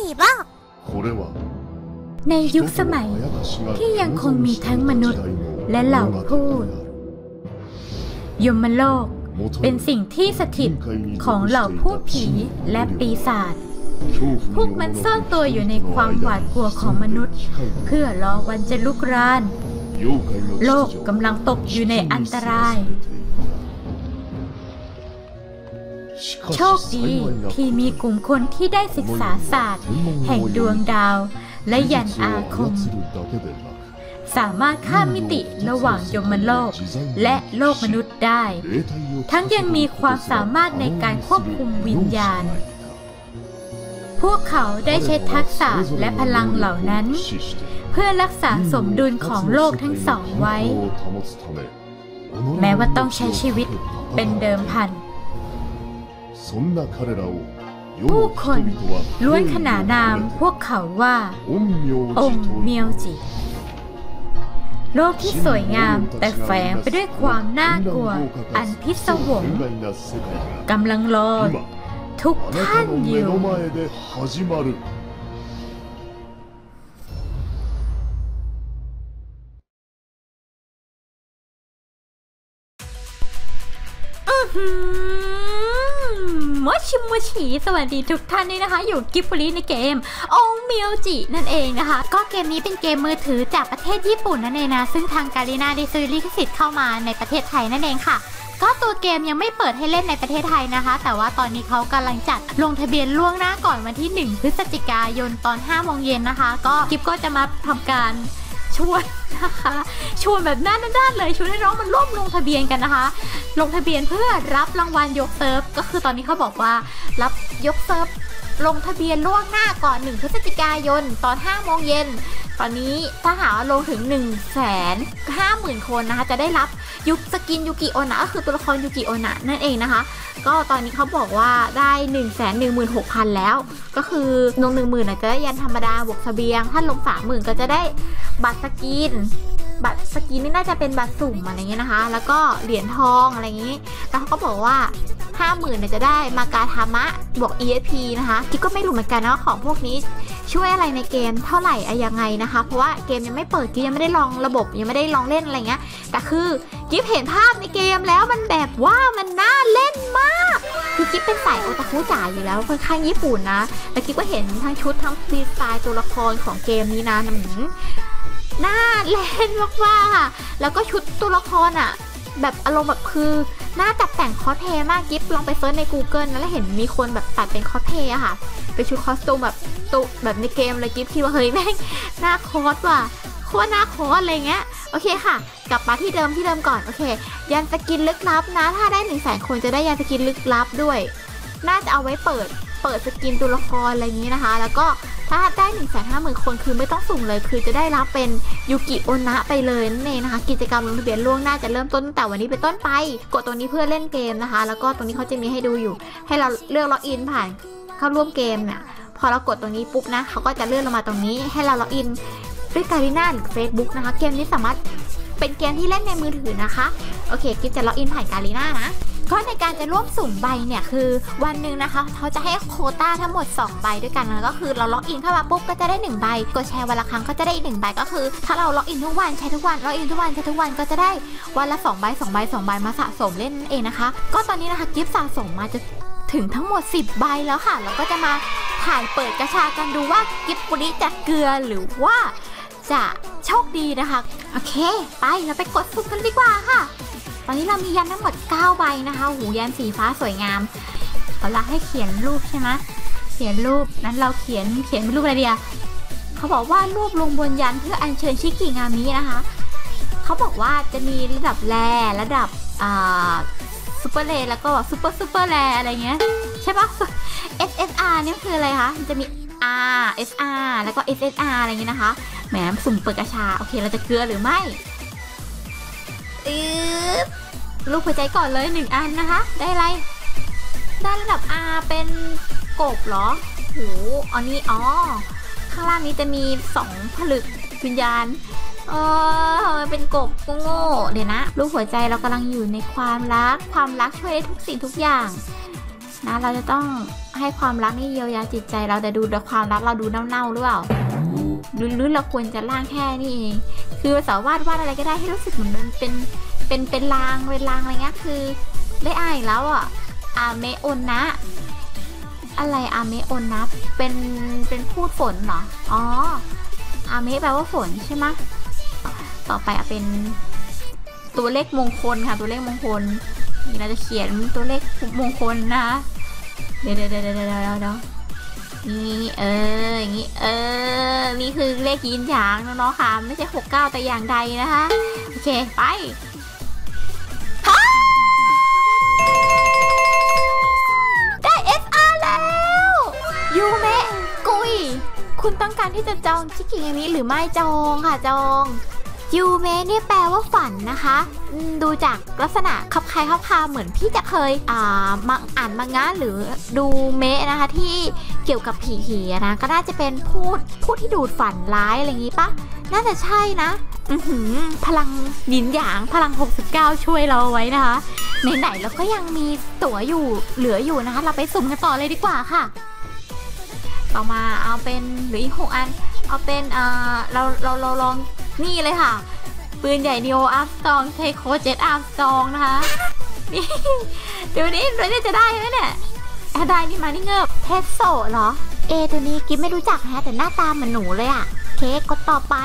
บ้างในยุคสมัยที่ยังคงมีทั้งมนุษย์และเหล่าพูดยมโลกเป็นสิ่งที่สถิตของเหล่าพูดผีและปีศาจพวกมันซ่อนตัวอยู่ในความหวาดกลัวของมนุษย์เพื่อรอวันจะลุกรานโลกกำลังตกอยู่ในอันตรายโชคดีที่มีกลุ่มคนที่ได้ศึกษาศาสตร์แห่งดวงดาวและยันอาคมสามารถข้ามมิติระหว่างยมโลกและโลกมนุษย์ได้ทั้งยังมีความสามารถในการควบคุมวิญญาณพวกเขาได้ใช้ทักษะและพลังเหล่านั้นเพื่อรักษาสมดุลของโลกทั้งสองไว้แม้ว่าต้องใช้ชีวิตเป็นเดิมพันผู้คนล้วนขนานนามพวกเขาว่าองค์เมียวจิโลกที่สวยงามแต่แฝงไปด้วยความน่ากลัวอันพิศวงกำลังรอทุกท่านอยู่มอชิมอชีสวัสดีทุกท่านด้วยนะคะอยู่กิฟบุรีในเกมองเมียวจินั่นเองนะคะก็เกมนี้เป็นเกมมือถือจากประเทศญี่ปุ่นนั่นเองนะซึ่งทางการีนาได้ซื้อลิขสิทธิ์เข้ามาในประเทศไทยนั่นเองค่ะก็ตัวเกมยังไม่เปิดให้เล่นในประเทศไทยนะคะแต่ว่าตอนนี้เขากำลังจัดลงทะเบียนล่วงหน้าก่อนวันที่1 พฤศจิกายนตอน 5 โมงเย็นนะคะก็กิฟก็จะมาทำการชวนนะคะชวนแบบด้านเลยชวนให้น้องมันร่วมลงทะเบียนกันนะคะลงทะเบียนเพื่อรับรางวัลยกเซิร์ฟก็คือตอนนี้เขาบอกว่ารับยกเซิร์ฟลงทะเบียนล่วงหน้าก่อน1 พฤศจิกายนตอน 5 โมงเย็นตอนนี้ถ้าหาลงถึง 150,000 คนนะคะจะได้รับสกินยูกิโอนะก็คือตัวละครยูกิโอนะนั่นเองนะคะก็ตอนนี้เขาบอกว่าได้ 116,000 แล้วก็คือลง 10,000 จะได้ยันธรรมดาบวกเสบียงถ้าลง 30,000 ก็จะได้บัตรสกินนี่น่าจะเป็นบัตรสุ่มอะไรเงี้ยนะคะแล้วก็เหรียญทองอะไรอย่างงี้แล้วเขาก็บอกว่า 50,000 เนี่ยจะได้มากาทามะบวก EXP นะคะกิ๊กก็ไม่รู้เหมือนกันนะของพวกนี้ช่วยอะไรในเกมเท่าไหร่ยังไงนะคะเพราะว่าเกมยังไม่เปิดกิ๊กยังไม่ได้ลองระบบยังไม่ได้ลองเล่นอะไรเงี้ยแต่คือกิ๊กเห็นภาพในเกมแล้วมันแบบว่ามันน่าเล่นมากคือกิ๊กเป็นสายโอตาคุจ๋าอยู่แล้วค่อนข้างญี่ปุ่นนะแต่กิ๊กก็เห็นทั้งชุดทั้งดีไซน์ตัวละครของเกมนี้นะน่าเล่นมากๆค่ะแล้วก็ชุดตัวละครอ่ะแบบอารมณ์แบบคือน่าจัดแต่งคอสเพลย์มากกิ๊บลองไปเซิร์ชใน Google นะแล้วเห็นมีคนแบบตัดเป็นคอสเพลย์อะค่ะเป็นชุดคอสตูมแบบในเกมเลยกิ๊บคิดว่าเฮ้ยแม่งหน้าคอสว่ะโคตรหน้าคอสอะไรเงี้ยโอเคค่ะกลับมาที่เดิมก่อนโอเคยันสกินลึกลับนะถ้าได้100,000 คนจะได้ยันสกินลึกลับด้วยน่าจะเอาไว้เปิดสกินตัวละครอะไรอย่างนี้นะคะแล้วก็ถ้าได้ 150,000 คนคือไม่ต้องสุ่มเลยคือจะได้รับเป็นยูกิโอนะไปเลยนั่นเองนะคะกิจกรรมลงทะเบียนล่วงหน้าจะเริ่มต้นตั้งแต่วันนี้เป็นต้นไปกดตัวนี้เพื่อเล่นเกมนะคะแล้วก็ตรงนี้เขาจะมีให้ดูอยู่ให้เราเลือกล็อกอินผ่านเข้าร่วมเกมเนี่ยพอเรากดตรงนี้ปุ๊บนะเขาก็จะเลื่อนลงมาตรงนี้ให้เราล็อกอินด้วยการีน่าหรือ Facebook นะคะเกมนี้สามารถเป็นเกมที่เล่นในมือถือนะคะโอเคกิ๊บจะล็อกอินผ่านการีน่านะก็ในการจะร่วมสุ่มใบเนี่ยคือวันหนึ่งนะคะเขาจะให้โควต้าทั้งหมด2ใบด้วยกันนะก็คือเราล็อกอินเข้ามาปุ๊บก็จะได้1ใบกดแชร์วันละครั้งก็จะได้อีก1ใบก็คือถ้าเราล็อกอินทุกวันใช้ทุกวันล็อกอินทุกวันใช้ทุกวันก็จะได้วันละ2ใบมาสะสมเล่นเองนะคะก็ตอนนี้นะคะกิฟต์สะสมมาจะถึงทั้งหมด10ใบแล้วค่ะแล้วก็จะมาถ่ายเปิดกระชากันดูว่ากิฟต์ปุริจะเกลือหรือว่าจะโชคดีนะคะโอเคไปเราไปกดสุ่มกันดีกว่าค่ะตอนนี้เรามียันทั้งหมด9ใบนะคะหูยันสีฟ้าสวยงามเขาละให้เขียนรูปใช่ไหมเขียนรูปนั้นเราเขียนเป็นรูปอะไรดีอะเขาบอกว่ารูปลงบนยันเพื่ออัญเชิญชิกิงามินะคะเขาบอกว่าจะมีระดับแรระดับซูเปอร์แรแล้วก็ซูเปอร์แรอะไรเงี้ยใช่ปะ SSR นี่คืออะไรคะจะมี R SR แล้วก็ SSR อะไรเงี้ยนะคะแหมสุ่มเปิดกระชาโอเคเราจะเกลือหรือไม่ลูกหัวใจก่อนเลย1อันนะคะได้อะไรได้ระดับ R เป็นกบเหรอโหอันนี้ข้างล่างนี้จะมี2ผลึกวิญญาณเป็นกบโง่เดี๋ยวนะลูกหัวใจเรากำลังอยู่ในความรักช่วยได้ทุกสิ่งทุกอย่างนะเราจะต้องให้ความรักนี่เยียวยาจิตใจเราแต่ดูแต่ความรักเราดูเน่าๆหรือเปล่าหรือเราควรจะร่างแค่นี้เองคือสาววาดอะไรก็ได้ให้รู้สึกเหมือนมันเป็นรางอะไรเงี้ยคือได้อ่านแล้วอ่ะอาเมโอนนะอะไรอาเมโอนนะเป็นพูดฝนเหรออ๋ออาเมแปลว่าฝนใช่ไหมต่อไปเป็นตัวเลขมงคลค่ะตัวเลขมงคลนี่เราจะเขียนตัวเลขมงคลนะคะเดี๋ยวนี่อย่างนี้นี่คือเลขยินหยางน้องๆค่ะไม่ใช่69แต่อย่างใดนะคะโอเคไปได้ SR แล้วยูเมะกุยคุณต้องการที่จะจองชิกิอย่างนี้หรือไม่จองค่ะจองยูเมะเนี่ยแปลว่าฝันนะคะดูจากลักษณะคับคล้ายคับคาเหมือนพี่จะเคยอ่านมังงะหรือดูเมะนะคะที่เกี่ยวกับผีนะก็น่าจะเป็นพูดที่ดูดฝันร้ายอะไรอย่างนี้ปะน่าจะใช่นะพลังยินหยางพลัง69ช่วยเราไว้นะคะไหนๆเราก็ยังมีตั๋วอยู่เหลืออยู่นะคะเราไปสุ่มกันต่อเลยดีกว่าค่ะต่อมาเอาเป็นหรืออีก6อันเอาเป็นเราลองนี่เลยค่ะปืนใหญ่นีโออาร์มสตรองเทโคเจ็ตอาร์มสตรองนะคะนี่เดี๋ยวนี้เราจะได้ไหมเนี่ยได้นี่มานี่เงิบเทสโซเหรอตัวนี้กิ๊บไม่รู้จักฮะแต่หน้าตาเหมือนหนูเลยอะเค้กกดต่อไป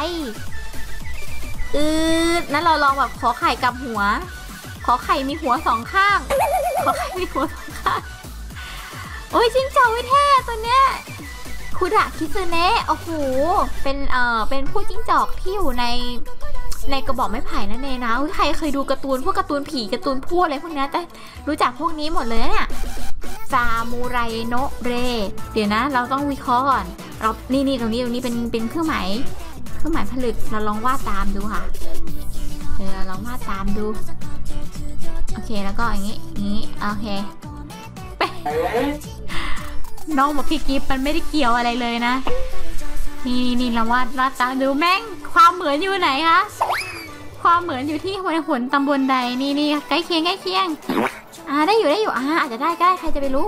นั้นเราลองแบบขอไข่กับหัวขอไข่มีหัว2ข้างขอไข่มีหัว2ข้างโอ้ยจิ้งจอกวิเทศตัวเนี้ยคุดะคิซึเนะโอ้โหเป็นผู้จิ้งจอกที่อยู่ในกระบอกไม้ไผ่นั่นเองนะใครเคยดูการ์ตูนพวกการ์ตูนผีการ์ตูนพูดอะไรพวกนี้แต่รู้จักพวกนี้หมดเลยเนี่ยซามูไรโนะเรเดี๋ยวนะเราต้องวิเคราะห์ก่อนเรานี่ตรงนี้เป็นเครื่องหมายผลึกเราลองวาดตามดูค่ะเราลองวาดตามดูโอเคแล้วก็อย่างนี้โอเคน้องบอกพี่กิฟมันไม่ได้เกี่ยวอะไรเลยนะนี่เราวาดตามดูแม่งความเหมือนอยู่ไหนคะความเหมือนอยู่ที่หนตำบลใดนี่ใกล้เคียงได้อยู่อาจจะได้ก็ได้ใครจะไปรู้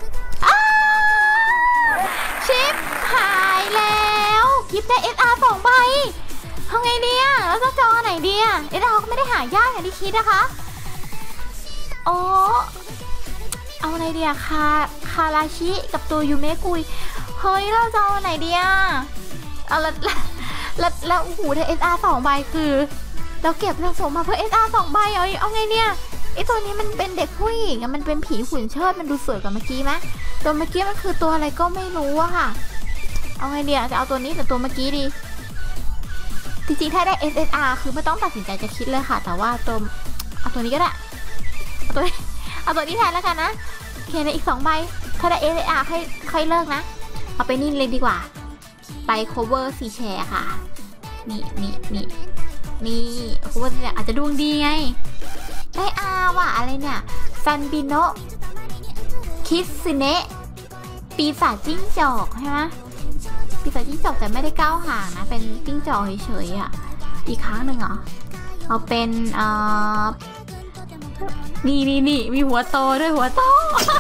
ชิปหายแล้วกิฟได้ SR 2 ใบทำไงดีอ่ะแล้วจะจองไหนดีอ่ะ SR ก็ไม่ได้หายากอย่างที่คิดนะคะอ๋อเอาอะไรดีอะคาราชิกับตัวยูเมะกุยเฮ้ยเราจะเอาไหนดีอะเอาแล้วโอ้โหได้ SR 2 ใบคือเราเก็บสะสมมาเพื่อ SR 2 ใบเอาไงเนี่ยไอตัวนี้มันเป็นเด็กผู้หญิงมันเป็นผีหุ่นเชิดมันดูสวยกว่าเมื่อกี้ไหมตัวเมื่อกี้มันคือตัวอะไรก็ไม่รู้อะค่ะเอาไงดีจะเอาตัวนี้หรือตัวเมื่อกี้ดีจริงๆถ้าได้ SSR คือไม่ต้องตัดสินใจจะคิดเลยค่ะแต่ว่าเอาตัวนี้ก็ได้เอาตัวนี้แทนแล้วกันนะโอเคในอีก2 ใบถ้าได้ SSR ค่อยเลิกนะเอาไปนี่เลยดีกว่าไป cover 4 แชร์ค่ะนี่ cover 4 แชร์อาจจะดวงดีไงได้ว่ะอะไรเนี่ยซันบิโนะคิซึเนะปีศาจจิ้งจอกใช่ไหมปีศาจจิ้งจอกแต่ไม่ได้ก้าวห่างนะเป็นจิ้งจอกเฉยๆอ่ะอีกครั้งหนึ่งเหรอเอาเป็นนี่มีหัวโตด้วยหัวโต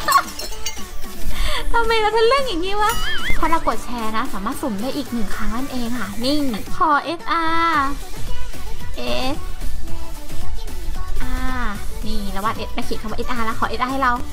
ทำไมเราทะลึ่งอย่างนี้วะพอเรากดแชร์นะสามารถสุ่มได้อีก1 ครั้งนั่นเองค่ะนี่ขอ SR นี่แล้ววาดมาเขียนคำว่า SR แล้วขอ SR ให้เรา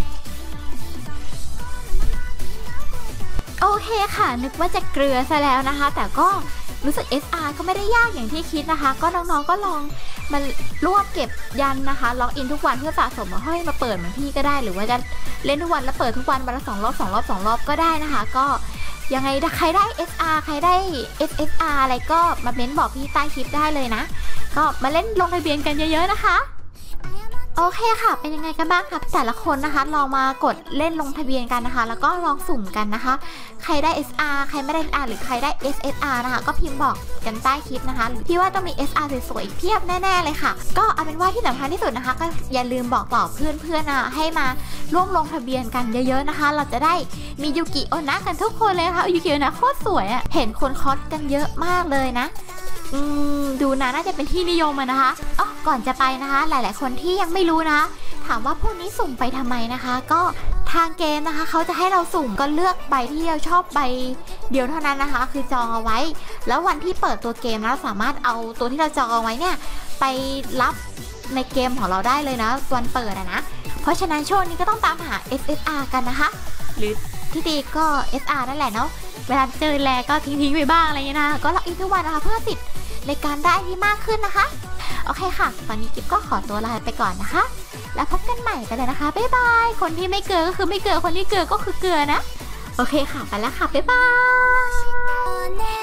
โอเคค่ะนึกว่าจะเกลือซะแล้วนะคะแต่ก็รู้สึก SR ก็ไม่ได้ยากอย่างที่คิดนะคะก็น้องๆก็ลองมันรวบเก็บยันนะคะล็อกอินทุกวันเพื่อสะสมมาให้มาเปิดเหมือนพี่ก็ได้หรือว่าจะเล่นทุกวันแล้วเปิดทุกวันวันละ2 รอบก็ได้นะคะก็ยังไงใครได้ SR ใครได้ SSR อะไรก็มาเม้นบอกพี่ใต้คลิปได้เลยนะก็มาเล่นลงทะเบียนกันเยอะๆนะคะโอเคค่ะเป็นยังไงกันบ้างครับแต่ละคนนะคะลองมากดเล่นลงทะเบียนกันนะคะแล้วก็ลองสุ่มกันนะคะใครได้ SR ใครไม่ได้ SR หรือใครได้ SSR นะคะก็พิมพ์บอกกันใต้คลิปนะคะพี่ว่าต้องมี SR สวยๆเพียบแน่ๆเลยค่ะก็เอาเป็นว่าที่สำคัญที่สุดนะคะก็อย่าลืมบอกต่อเพื่อนๆนะให้มาร่วมลงทะเบียนกันเยอะๆนะคะเราจะได้มียูกิโอนะกันทุกคนเลยค่ะยูกิโอนะโคตรสวยอ่ะเห็นคนคอสกันเยอะมากเลยนะดูนะน่าจะเป็นที่นิยมนะคะก่อนจะไปนะคะหลายๆคนที่ยังไม่รู้นะถามว่าพวกนี้สุ่มไปทำไมนะคะก็ทางเกมนะคะเขาจะให้เราสุ่มก็เลือกใบที่เราชอบใบเดียวเท่านั้นนะคะ คือจองเอาไว้แล้ววันที่เปิดตัวเกมเราสามารถเอาตัวที่เราจองเอาไว้เนี่ยไปรับในเกมของเราได้เลยนะวันเปิดนะเพราะฉะนั้นช่วงนี้ก็ต้องตามหา SSR กันนะคะหรือที่ดีก็ SR นั่นแหละเนาะเวลาเจอแลก็ทิ้งๆไปบ้างอะไรเงี้ยนะก็ล็อกอินทุกวันนะคะเพื่อสิทธิ์ในการได้ที่มากขึ้นนะคะโอเคค่ะตอนนี้กิ๊บก็ขอตัวลาไปก่อนนะคะแล้วพบกันใหม่ไปเลยนะคะบ๊ายบายคนที่ไม่เกลือก็คือไม่เกลือคนที่เกลือก็คือเกลือนะโอเคค่ะไปแล้วค่ะบ๊ายบาย